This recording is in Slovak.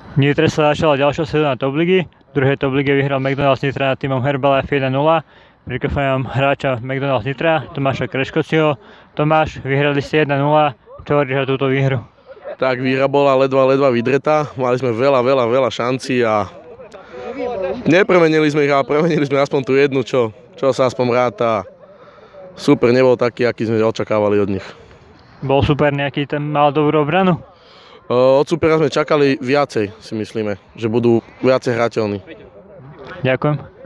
V Nitre sa začala ďalšia sezóna Top ligy. V druhej Top lige vyhral McDonald's Nitra nad týmom Herbalife 1-0. Prikopujem hráča McDonald's Nitra, Tomáša Kreškociho. Tomáš, vyhrali ste 1-0. Čo hovoríš za túto výhru? Tak výhra bola ledva vydretá. Mali sme veľa šancí a nepremenili sme ich, ale premenili sme aspoň tú jednu, čo sa aspoň ráta. Super nebol taký, aký sme očakávali od nich. Bol super nejaký, ten mal dobrú obranu? Od supera sme čakali viacej, si myslíme, že budú viacej hrateľní. Ďakujem.